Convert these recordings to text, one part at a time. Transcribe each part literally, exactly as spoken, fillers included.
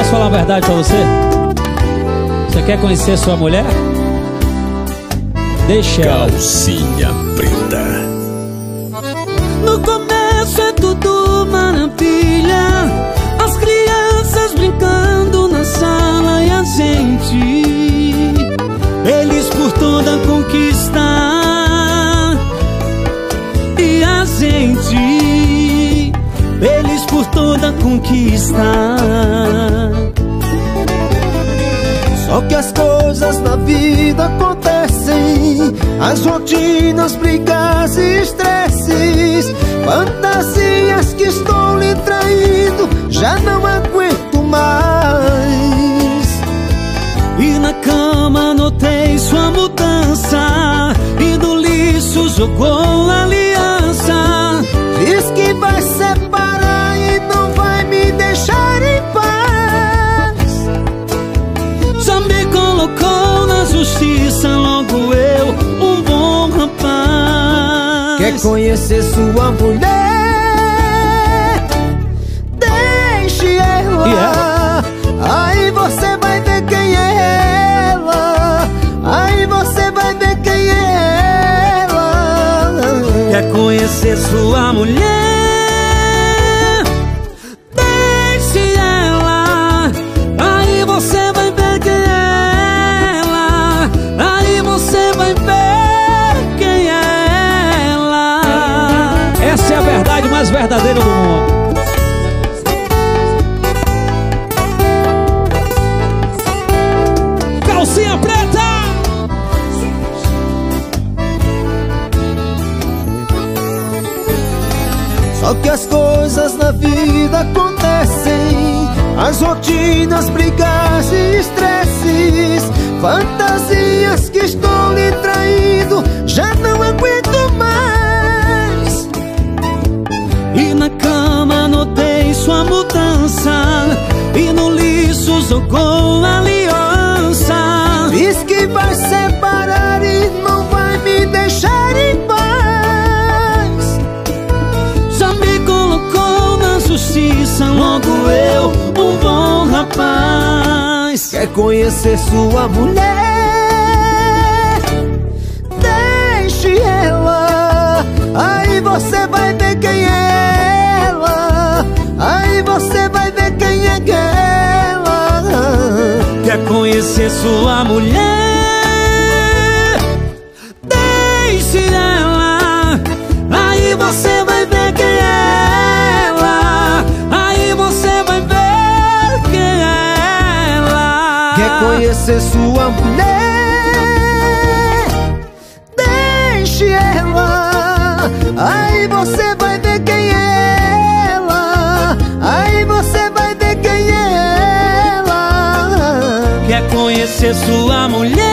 Posso falar a verdade pra você? Você quer conhecer sua mulher? Deixa ela. Calcinha preta. No começo é tudo maravilha, as crianças brincando na sala e a gente feliz por toda conquista. E a gente feliz por toda conquista. Só que as coisas na vida acontecem, as rotinas, brigas e estresses, fantasias que estou lhe traindo, já não aguento mais. E na cama notei sua mudança, e no lixo jogou a aliança. Diz que vai separar e não vai me deixar em paz. Já me colocou na justiça, logo eu, um bom rapaz. Quer conhecer sua mulher? Deixe ela, yeah. Aí você vai ver quem é ela. Aí você vai ver quem é ela. Quer conhecer sua mulher? Deixe ela, aí você vai ver quem é ela. Aí você vai ver quem é ela. Essa é a verdade mais verdadeira do mundo. Calcinha preta! Só que as coisas na vida acontecem, as rotinas, brigas e estresses, fantasias que estou lhe traindo, já não aguento mais. E na cama notei sua mudança, e no lixo jogou a aliança. Diz que vai separar e não vai me deixar em paz. Já me colocou na justiça, logo eu, um bom rapaz. Quer conhecer sua mulher? Deixe ela, aí você vai ver quem é ela. Aí você vai ver quem é ela. Quer conhecer sua mulher? Deixe ela, aí você vai ver quem é ela. Aí você vai ver quem é ela. Quer conhecer sua mulher? Deixe ela, aí você vai ver quem é ela. Aí você vai ver quem é ela. Quer conhecer sua mulher?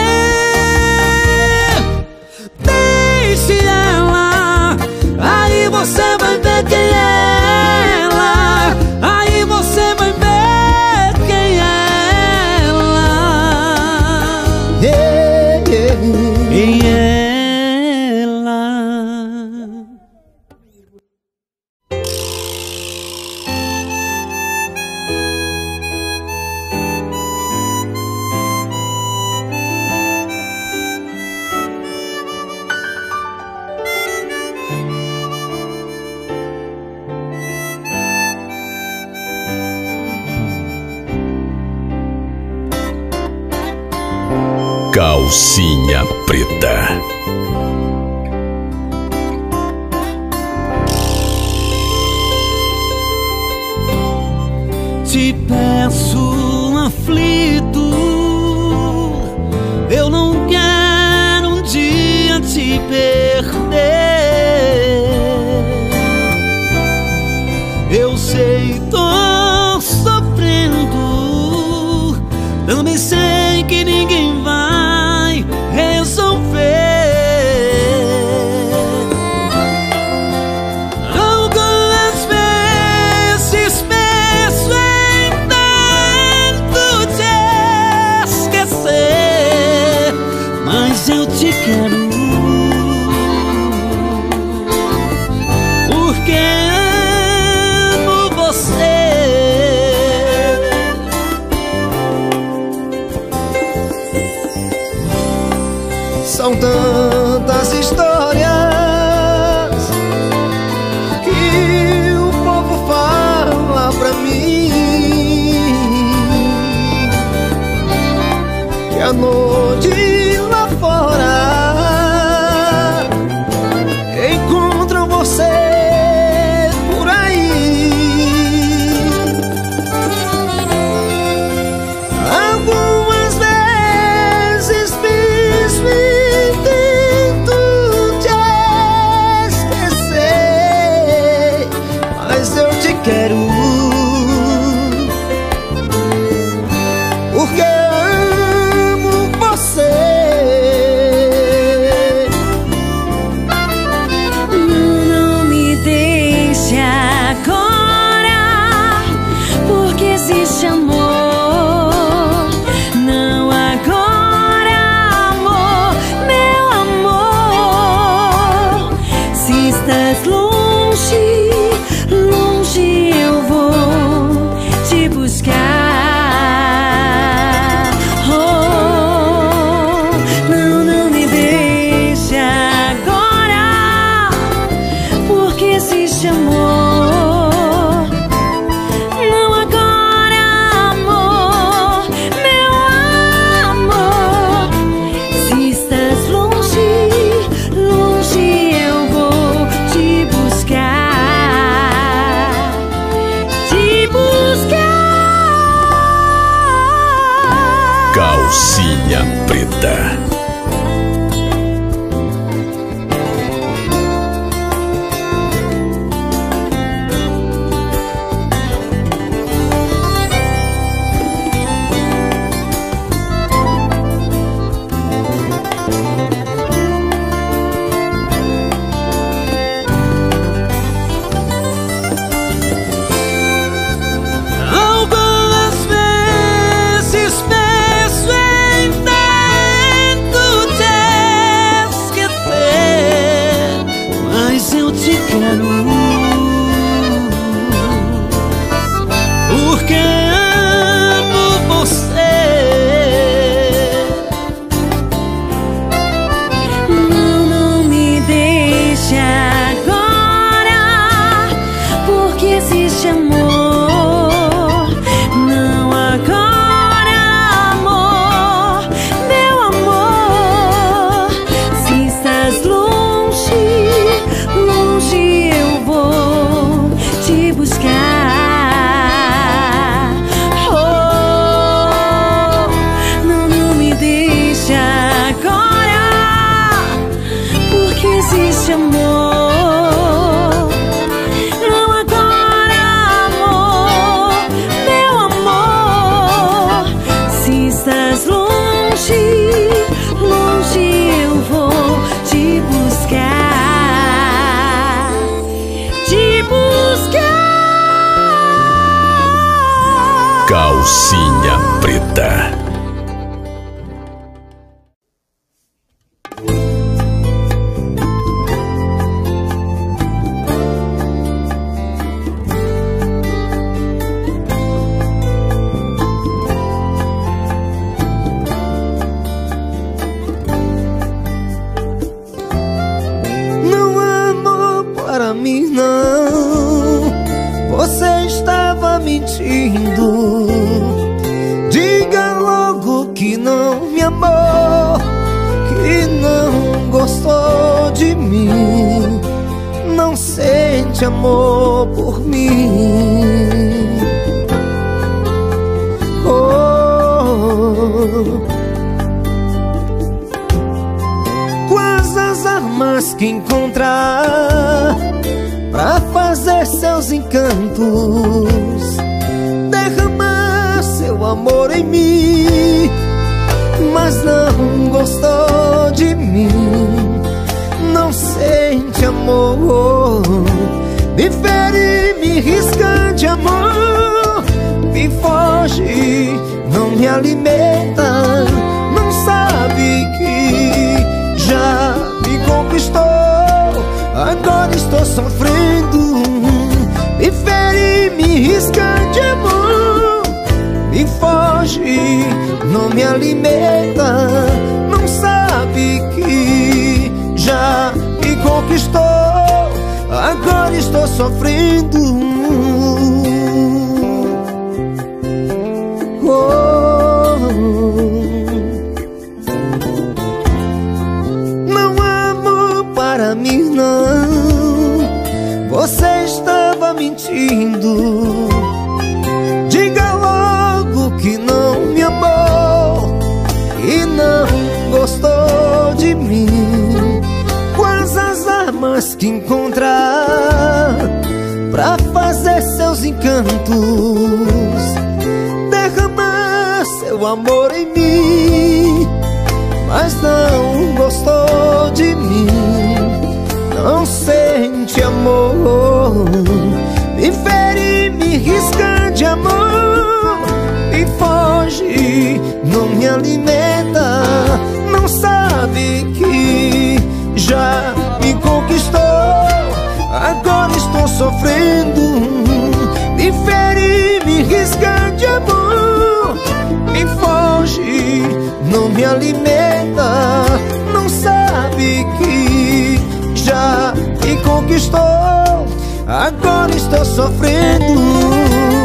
Deixe ela, aí você vai ver quem é ela. Aí você vai ver quem é ela. Yeah, yeah. Quem é ela. Calcinha preta. Te peço aflito, eu não quero um dia te perder. Eu sei, tô sofrendo, também sei que ninguém vai resolver. Algumas vezes penso em tantas histórias que o povo fala pra mim, que a noite lá fora encontram você por aí. Algumas vezes penso e tento te esquecer, mas eu te quero, porque amo você. Não me deixe agora, porque existe amor. Não agora, amor, meu amor. Se estás longe, longe eu vou te buscar. Oh, não, não me deixe agora, porque existe amor. Não agora, amor, meu amor. Se estás longe, longe eu vou te buscar, te buscar. Calcinha Preta. Algumas vezes penso em tento te esquecer, mas eu te quero, porque amo você. Não, não me deixe agora, porque existe amor. Não agora, amor, meu amor. Se estás longe, longe eu vou te buscar. Oh, não, não me deixe agora, porque existe amor. Não agora, amor, meu amor. Se estás longe, longe eu vou te buscar, te buscar. Calcinha Preta. Não amor para mim não, você estava mentindo. Diga logo que não me amou, que não gostou de mim, não sente amor por mim. Oh, quais as armas que encontrar pra fazer seus encantos, derramar seu amor em mim, mas não gostou de mim, não sente amor. Me fere, me risca de amor, me foge, não me alimenta, não sabe que já me conquistou, agora estou sofrendo. Me fere, me risca de amor, me foge, não me alimenta, não sabe que sofrendo. Oh, não amo para mim, não. Você estava mentindo. Diga logo que não me amou e não gostou de mim. Quais as armas que encontrar pra fazer seus encantos, derramar seu amor em mim, mas não gostou de mim, não sente amor, me fere, me risca de amor, me foge, não me alimenta, não sabe que já me conquistou. Agora estou sofrendo, me fere, me risca de amor, me foge, não me alimenta, não sabe que já me conquistou. Agora estou sofrendo.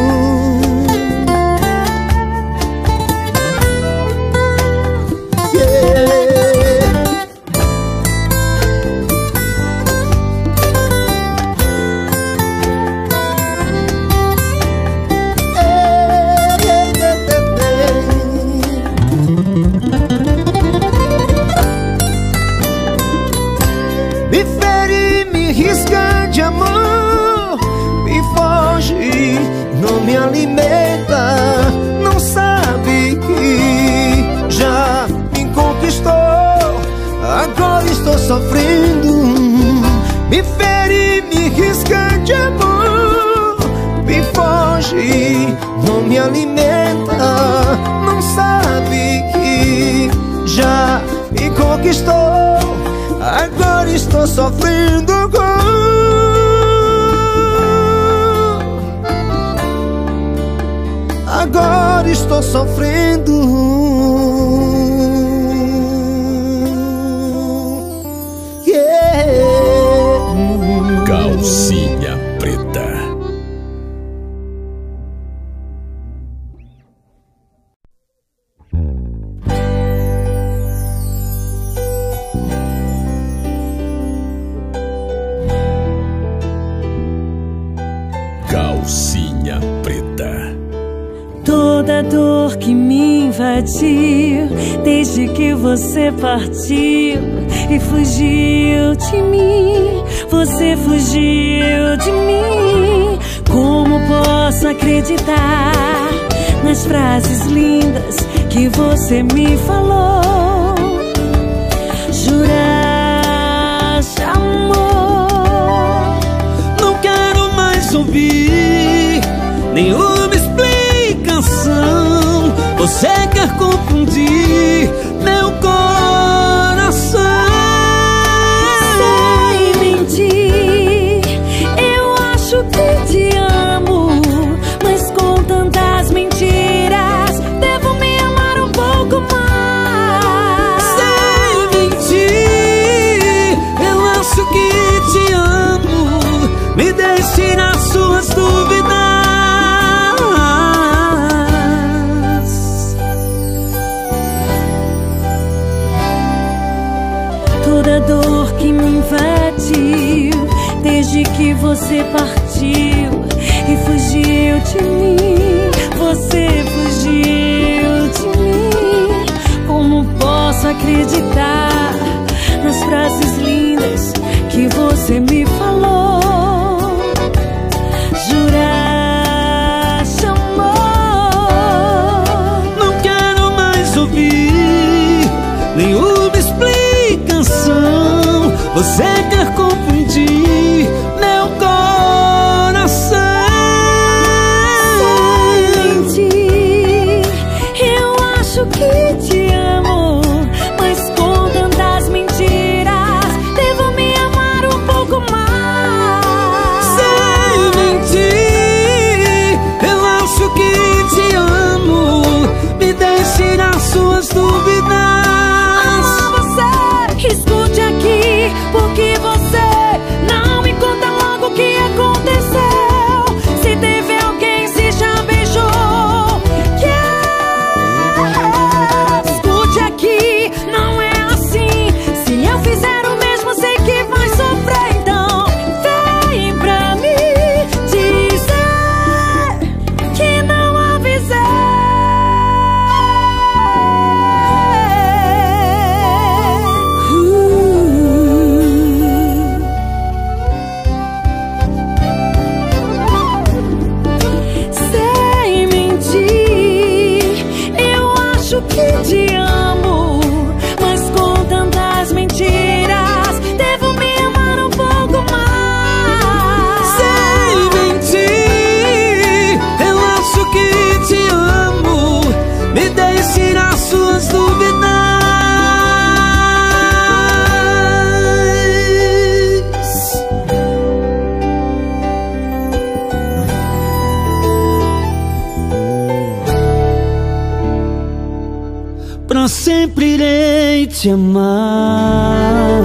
Me fere, me risca de amor, me foge, não me alimenta, não sabe que já me conquistou. Agora estou sofrendo. Me fere, me risca de amor, me foge, não me alimenta, não sabe que já me conquistou. Agora estou sofrendo. Agora estou sofrendo. Yeah. Calcinha Preta. Calcinha Preta. Toda dor que me invadiu desde que você partiu e fugiu de mim, você fugiu de mim. Como posso acreditar nas frases lindas que você me falou? Juraste amor. Não quero mais ouvir nenhuma explicação. Você quer confundir meu coração. Sem mentir, eu acho que te amo, mas com tantas mentiras devo me amar um pouco mais. Sem mentir, eu acho que te amo, me deixe nas suas dúvidas. Toda dor que me invadiu desde que você partiu e fugiu de mim, você fugiu de mim. Como posso acreditar nas frases lindas que você me falou? Juraste amor. Não quero mais ouvir nenhuma explicação. Você quer confundir meu coração. Sem mentir, eu acho que te amo, mas com tantas mentiras devo me amar um pouco mais. Sem mentir, eu acho que te amo, me deixe nas suas dúvidas. Escute aqui, porque você não me conta logo o que aconteceu. te amar.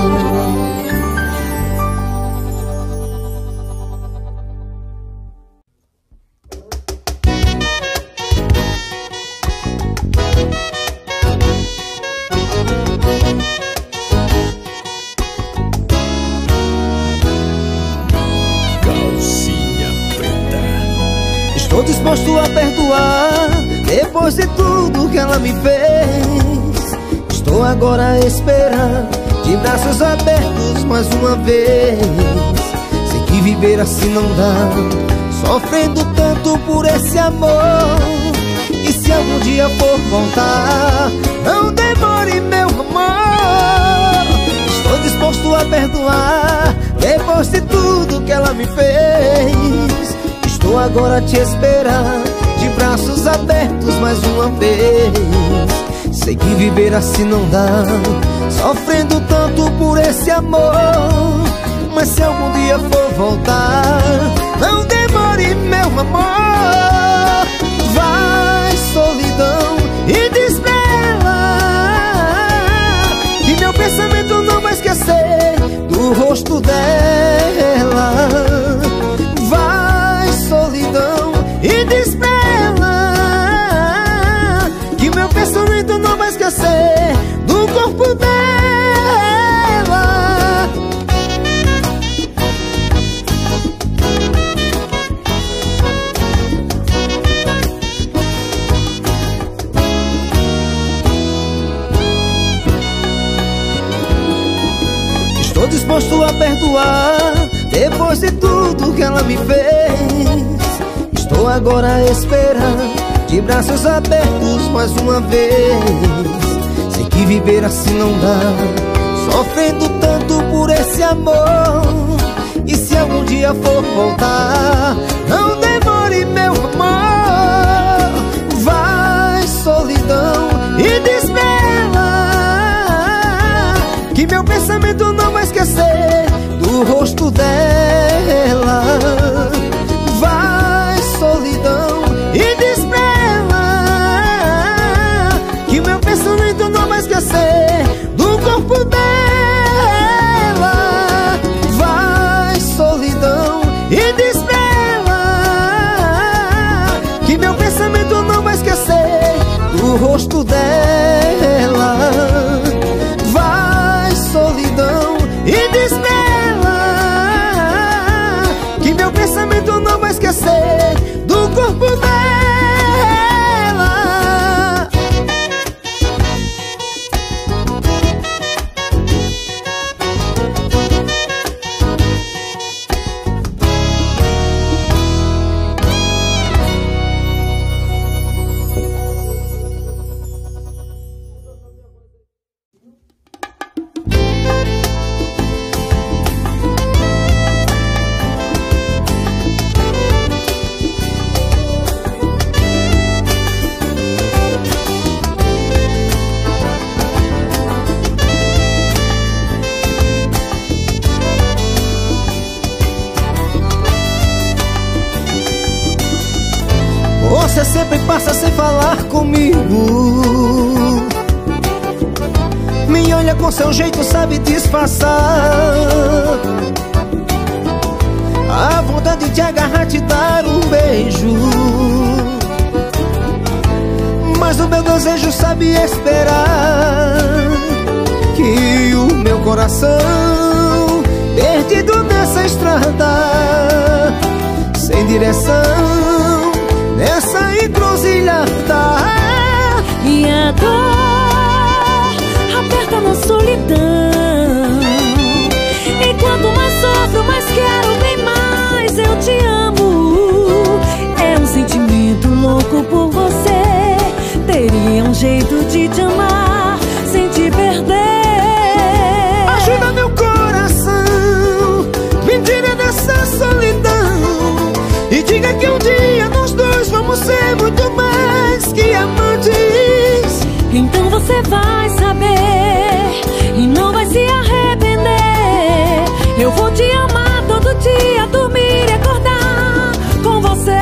Estou disposto a perdoar depois de tudo que ela me fez. Estou agora a esperar de braços abertos mais uma vez. Sei que viver assim não dá, sofrendo tanto por esse amor. E se algum dia for voltar, não demore, meu amor. Estou disposto a perdoar depois de tudo que ela me fez. Estou agora a te esperar de braços abertos mais uma vez. Sei que viver assim não dá, sofrendo tanto por esse amor. Mas se algum dia for voltar, não demore, meu amor. Vai, solidão, e diz pra ela que meu pensamento não vai esquecer do rosto dela. Vai, solidão, e diz pra ela que meu pensamento não vai esquecer do corpo dela. Estou disposto a perdoar depois de tudo que ela me fez. Estou agora a esperar de braços abertos mais uma vez. Sei que viver assim não dá, sofrendo tanto por esse amor. E se algum dia for voltar, não demore, meu amor. Vai, solidão, e diz pra ela que meu pensamento não vai esquecer do rosto dela. Vai, solidão, e diz pra ela que meu pensamento não vai esquecer do corpo dela. Vai, solidão, e diz pra ela que meu pensamento não vai esquecer do rosto dela. Vai, solidão, e diz pra ela que meu pensamento não vai esquecer do corpo dela. Você sempre passa sem falar comigo, me olha com seu jeito, sabe disfarçar a vontade de te agarrar, te dar um beijo. Mas o meu desejo sabe esperar, que o meu coração perdido nessa estrada sem direção, nessa encruzilhada. E a dor aperta na solidão, e quanto mais sofro, mais quero, bem mais eu te amo. É um sentimento louco por você, teria um jeito de te amar sem te perder. Ajuda meu coração, me tira dessa solidão, e diga que um dia nós dois vamos ser muito mais que amantes. Então você vai saber e não vai se arrepender. Eu vou te amar todo dia, dormir e acordar com você.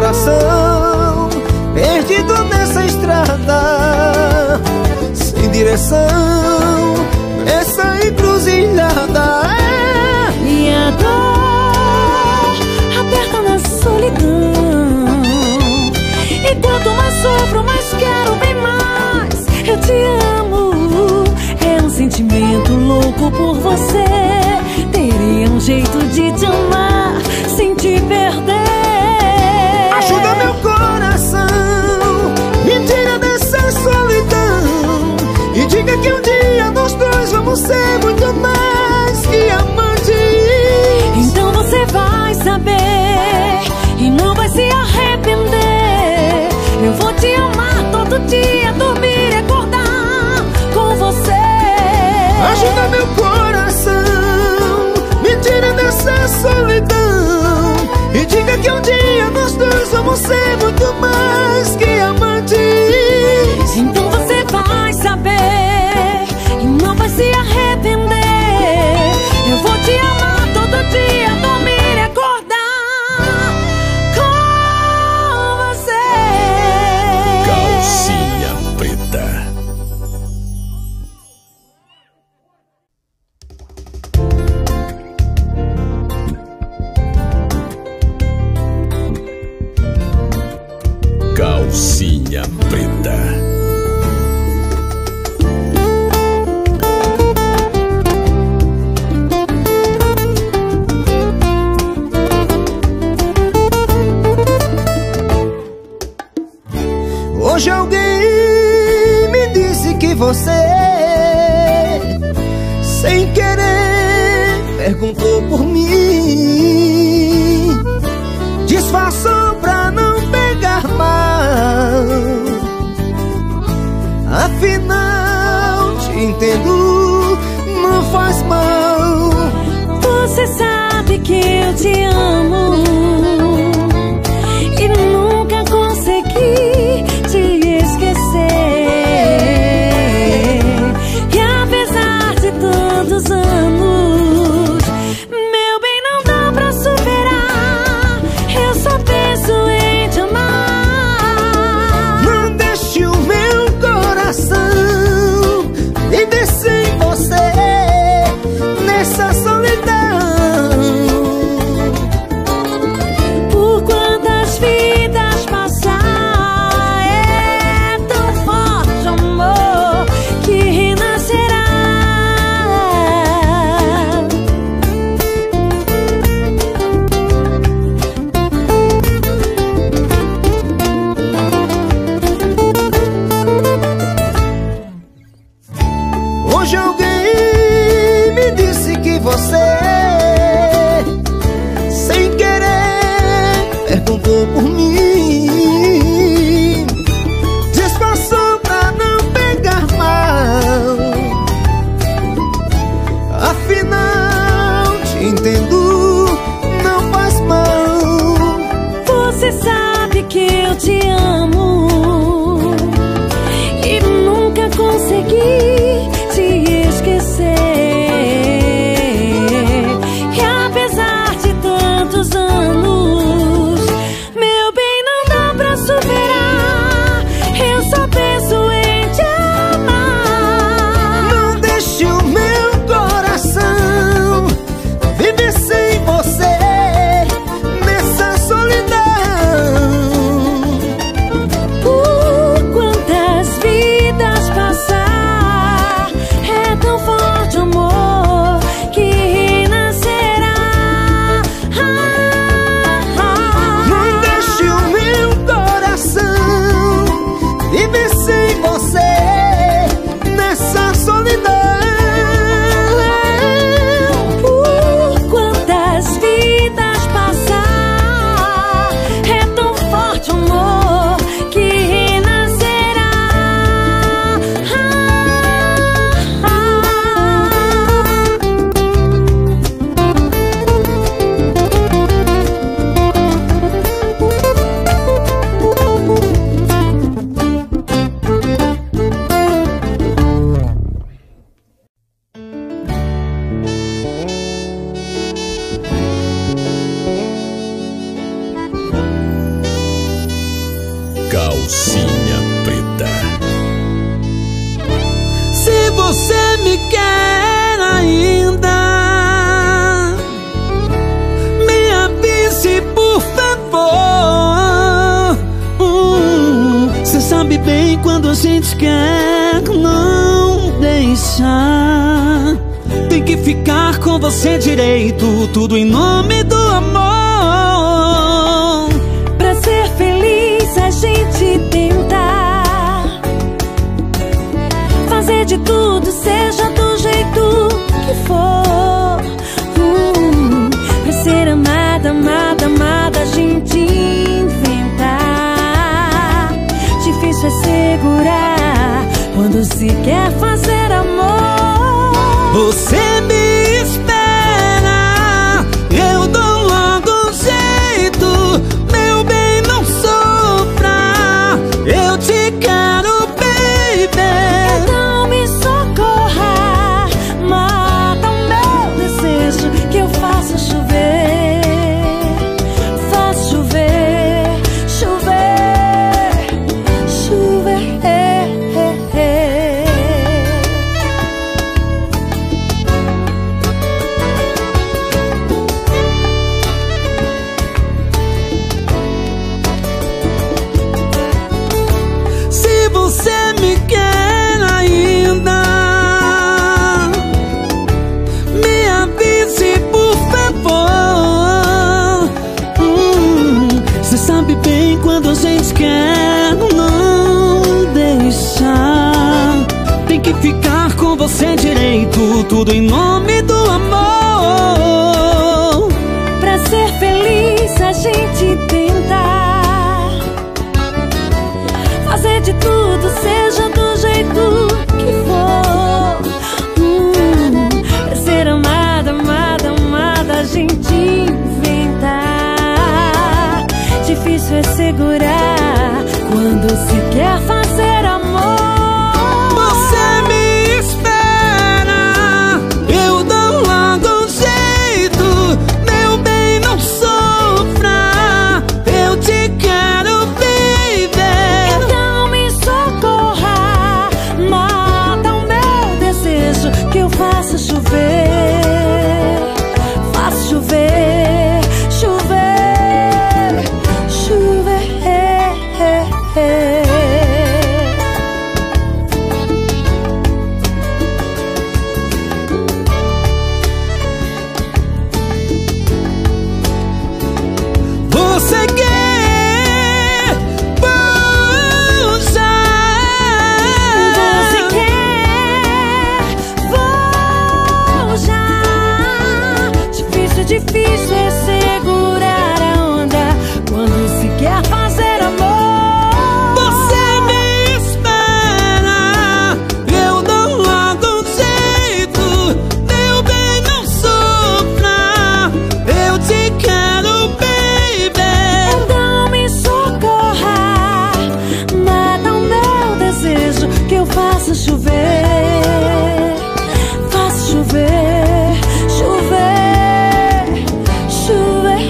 coração perdido nessa estrada, sem direção, essa encruzilhada. E a dor aperta na solidão, e quanto mais sofro, mais quero bem mais. Eu te amo, é um sentimento louco por você. Teria um jeito de te amar sem te perder. Ajuda meu coração, me tira dessa solidão, e diga que um dia nós dois vamos ser muito mais que amantes. Então você vai saber e não vai se arrepender. Eu vou te amar todo dia, dormir e acordar com você. Ajuda meu coração, me tira dessa solidão, e diga que um dia nós dois vamos ser muito mais que amantes. Então você vai saber e não vai se arrepender. Eu vou te amar todo dia, dormir e acordar com você. Calcinha Preta. Calcinha Preta. Hoje alguém me disse que você, sem querer, perguntou por mim, disfarçou pra não pegar mal. Afinal, te entendo, não faz mal. Você sabe que eu te amo e nunca consegui te esquecer. E apesar de tantos anos, meu bem, não dá pra superar. Eu só penso em te amar. Não deixe o meu coração viver sem você nessa solidão. Por quantas vidas passar, é tão forte o amor que renascerá. Hoje alguém me disse que você, sem querer, perguntou por mim, disfarçou pra não pegar mal. Afinal, te entendo, não faz mal. Você sabe que eu te amo e nunca consegui te esquecer. E apesar de tantos anos, meu bem, não dá pra superar. Eu só penso em te amar. Não deixe o meu coração viver sem você nessa solidão. Calcinha Preta. Se você me quer ainda, me avise por favor. Cê hum, sabe bem quando a gente quer não deixar. Tem que ficar com você direito, tudo em nome do amor. Pra ser feliz a gente tentar fazer de tudo, seja do jeito que for. uh, Pra ser amada, amada, amada, a gente inventar. Difícil é segurar quando se quer fazer amor. Você me espera, eu dou logo um jeito. Meu bem, não sofra, eu te quero, baby. Então me socorra, mata o meu desejo, que eu faço chover. Faço chover, chover, chover. Quando a gente quer não deixar, tem que ficar com você direito, tudo em nome do amor. Pra ser feliz a gente tentar fazer de tudo, seja do jeito que for. hum, Pra ser amada, amada, amada, a gente inventar. Difícil é segurar quando se quer fazer amor. Você me espera, eu dou logo um jeito. Meu bem, não sofra, eu te quero, baby. Então me socorra, mata o meu desejo, que eu faço chover. Faço chover, chover, chover. Você quer puxar, Você quer, vou já. Difícil, difícil é segurar a onda quando se quer fazer amor. você me espera, eu dou logo um jeito. Meu bem, não sofra, eu te quero, baby. Então me socorra, mata o meu desejo, que eu faço chover. Faço chover, chover, chover.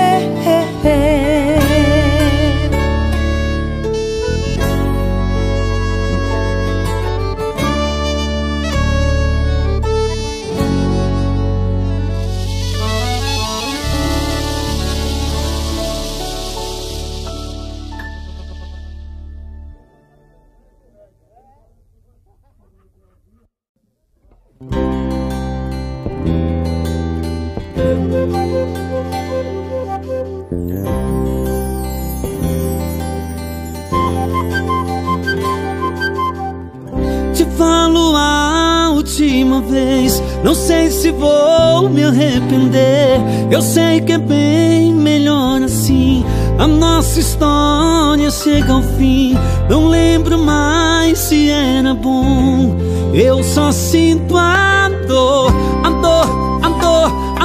Te falo a última vez, não sei se vou me arrepender. Eu sei que é bem melhor assim. A nossa história chega ao fim. Não lembro mais se era bom. Eu só sinto a dor, a dor, a dor, a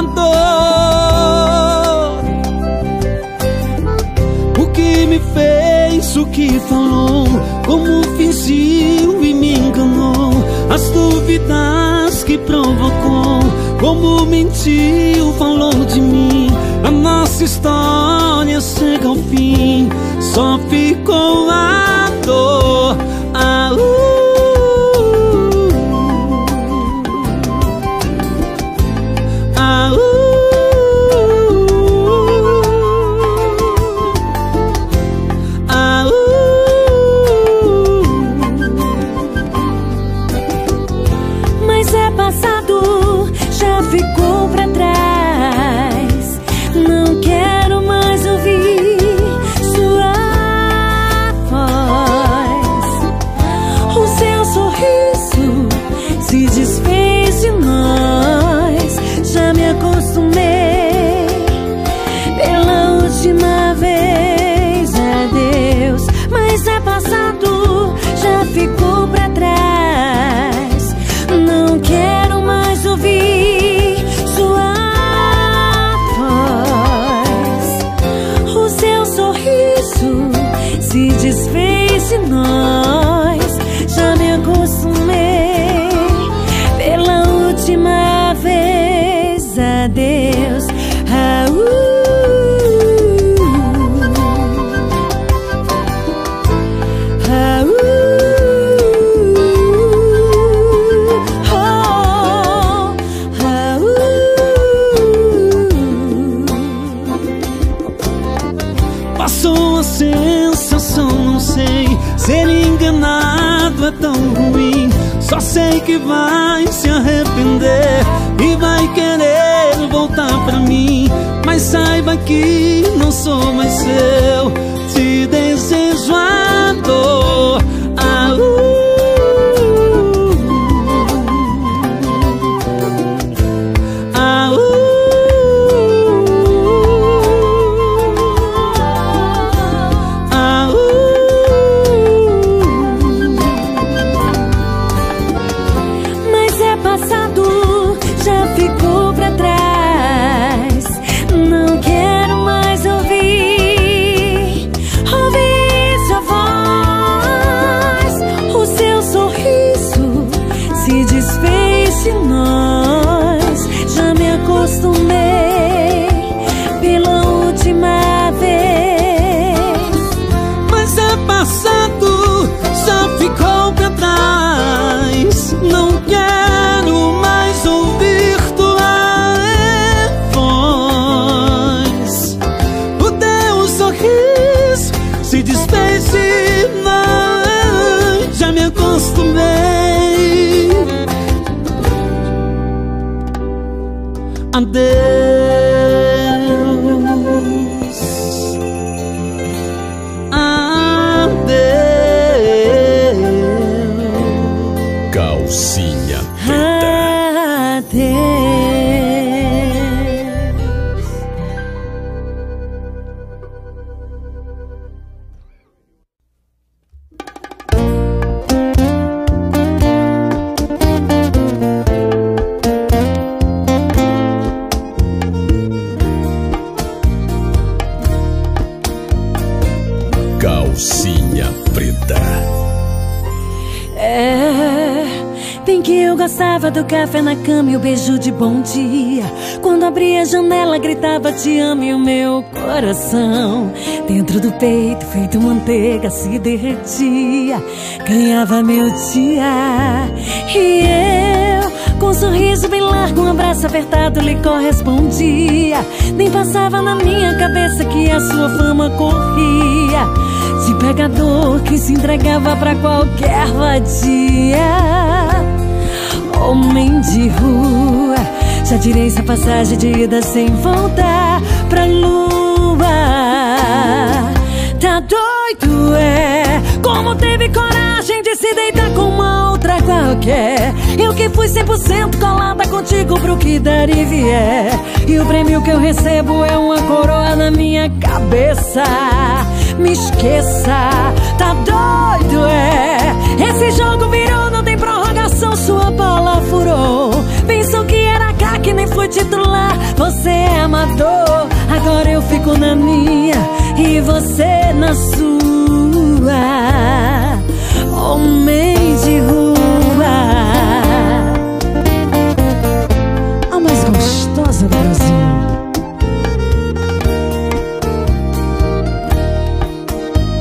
dor. O que me fez, o que falou, como fingiu e me enganou. As dúvidas que provocou, como mentiu, falou de mim. A nossa história chega ao fim. só ficou a dor. Ah, uh, ah, uh, ah, uh. Mas é passado, já ficou pra trás. Não quero mais ouvir sua voz. O seu sorriso se desfez de nós. Já me acostumei pela última vez. Adeus, mas é passado, já ficou pra trás. Não quero mais ouvir sua voz. O seu sorriso se desfez de nós. Já me acostumei pela última vez. Adeus. Ah, uh. Ah, uh. Oh, ah, uh. Passou a sensação, não sei. Ser enganado é tão ruim. Só sei que vai se arrepender e vai querer voltar pra mim. Mas saiba que não sou mais seu. Te desejo a dor. Ah, uh. Ah, uh. Ah, uh. Mas é passado, já ficou pra trás. Não quero mais ouvir, ouvir sua voz. O seu sorriso se desfez de nós. Já me acostumei pela última vez. Mas é passado, só ficou pra trás. Não quero mais ouvir tua voz. O teu sorriso se desfez de nós. Já me acostumei. Adeus. Adeus. Calcinha preta. Adeus. Calcinha preta. É, bem que eu gostava do café na cama e o beijo de bom dia. Quando abria a janela gritava te amo e o meu coração dentro do peito feito manteiga se derretia. Ganhava meu dia e eu com um sorriso bem largo, um abraço apertado lhe correspondia. Nem passava na minha cabeça que a sua fama corria de pegador que se entregava pra qualquer vadia. Homem de rua, já tirei essa passagem de ida sem voltar pra lua. Tá doido, é? Como teve coragem de se deitar com uma outra qualquer? Eu que fui cem por cento colada contigo pro que der e vier. E o prêmio que eu recebo é uma coroa na minha cabeça. Me esqueça, tá doido, é? Esse jogo virou, não tem prorrogação, sua bola furou. Pensou que era cá, que nem foi titular. Você é amador, agora eu fico na minha e você na sua. Homem de rua, a mais gostosa do Brasil.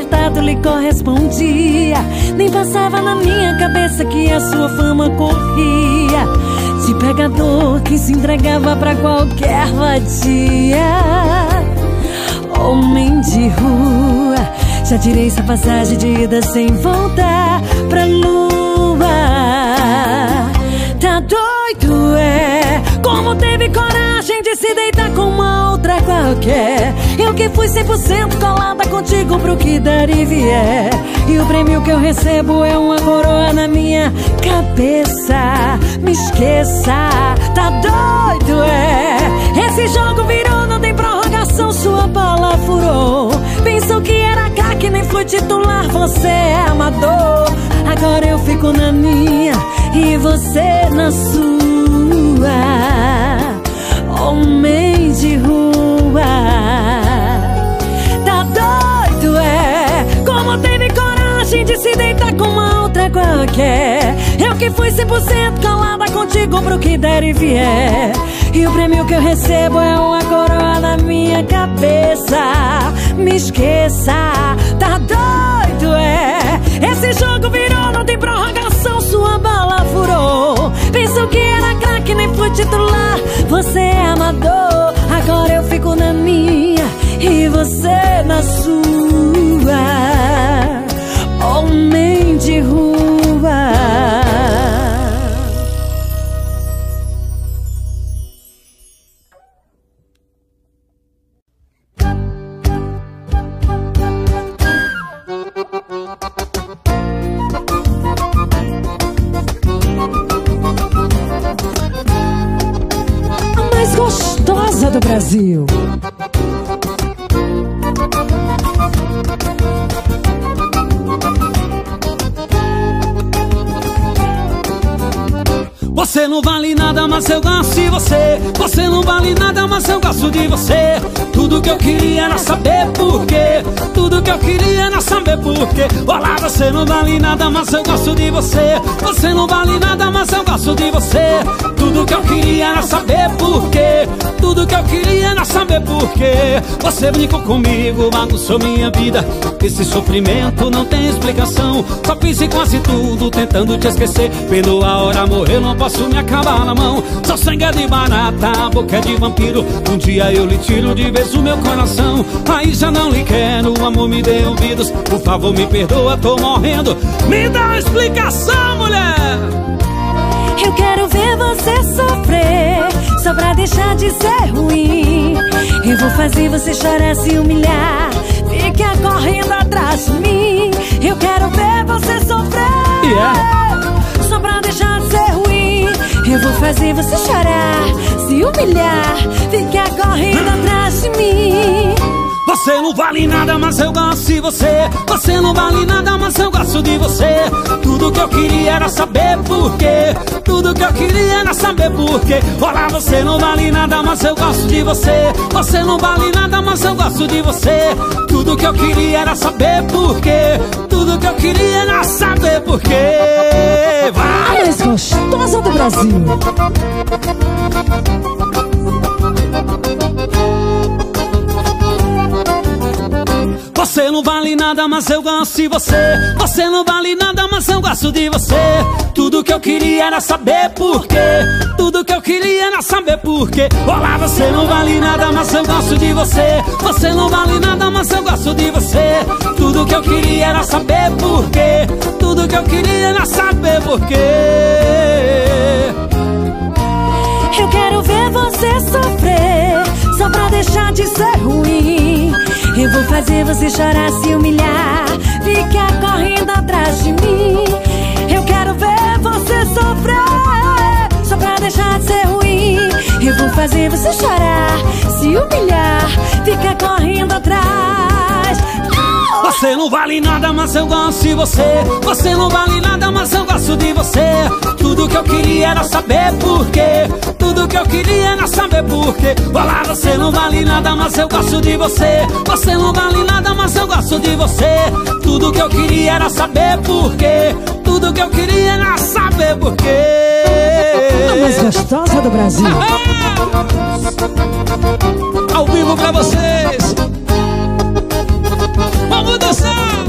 apertado lhe correspondia. Nem passava na minha cabeça que a sua fama corria de pegador que se entregava pra qualquer vadia. Homem de rua, já tirei essa passagem de ida sem voltar pra lua. Tá doido, é? Como teve coragem de se deitar com uma outra qualquer? Eu que fui cem por cento colada contigo pro que der e vier. E o prêmio que eu recebo é uma coroa na minha cabeça. Me esqueça, tá doido, é? Esse jogo virou, não tem prorrogação, sua bola furou. Pensou que era craque, nem foi titular, você é amador. Agora eu fico na minha e você na sua. Homem de rua, tá doido, é? Como teve coragem de se deitar com uma outra qualquer? Eu que fui cem por cento calada contigo pro que der e vier. E o prêmio que eu recebo é uma coroa na minha cabeça. Me esqueça, tá doido, é? Esse jogo virou, não tem prorrogação, sua bala furou. Pensou que era craque, nem foi titular, você é amador. Agora eu fico na minha e você na sua. Homem de rua. Gostosa do Brasil. Você não vale nada, mas eu gosto de você. Você não vale nada, mas eu gosto de você. Tudo que eu queria era saber por quê. Tudo que eu queria era saber por quê. Olá, você não vale nada, mas eu gosto de você. Você não vale nada, mas eu gosto de você. Tudo que eu queria era saber por quê. Tudo que eu queria era saber por quê. Você brincou comigo, bagunçou minha vida. Esse sofrimento não tem explicação. Só fiz em quase tudo tentando te esquecer. Vendo a hora morrer, não posso me acabar na mão. Seu sangue é de barata, a boca é de vampiro. Um dia eu lhe tiro de vez o meu coração. Aí já não lhe quero, o amor me dê ouvidos. Por favor me perdoa, tô morrendo. Me dá uma explicação, mulher. Eu quero ver você sofrer, só pra deixar de ser ruim. Eu vou fazer você chorar, se humilhar. Fica correndo atrás de mim. Eu quero ver você sofrer, yeah, só pra deixar de ser ruim. Eu vou fazer você chorar, se humilhar. Fica correndo atrás de mim. Você não vale nada, mas eu gosto de você. Você não vale nada, mas eu gosto de você. Tudo que eu queria era saber por quê. Tudo que eu queria era saber por quê. Olá, você não vale nada, mas eu gosto de você. Você não vale nada, mas eu gosto de você. Tudo que eu queria era saber por quê. Tudo que eu queria era saber por quê. Vai! A mais gostosa do Brasil. Você não vale nada, mas eu gosto de você. Você não vale nada, mas eu gosto de você. Tudo que eu queria era saber por quê. Tudo que eu queria era saber por quê. Olá, você não vale nada, mas eu gosto de você. Você não vale nada, mas eu gosto de você. Tudo que eu queria era saber por quê. Tudo que eu queria era saber por quê. Eu quero ver você sofrer, só pra deixar de ser ruim. Eu vou fazer você chorar, se humilhar. Fica correndo atrás de mim. Eu quero ver você sofrer, só pra deixar de ser ruim. Eu vou fazer você chorar, se humilhar. Fica correndo atrás. Você não vale nada, mas eu gosto de você. Você não vale nada, mas eu gosto de você. Tudo que eu queria era saber por quê. Tudo que eu queria era saber por quê. Olá, você não vale nada, mas eu gosto de você. Você não vale nada, mas eu gosto de você. Tudo que eu queria era saber por quê. Tudo que eu queria era saber por quê. A mais gostosa do Brasil. Ao vivo pra vocês. Vamos dançar!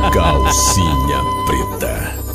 Calcinha Preta.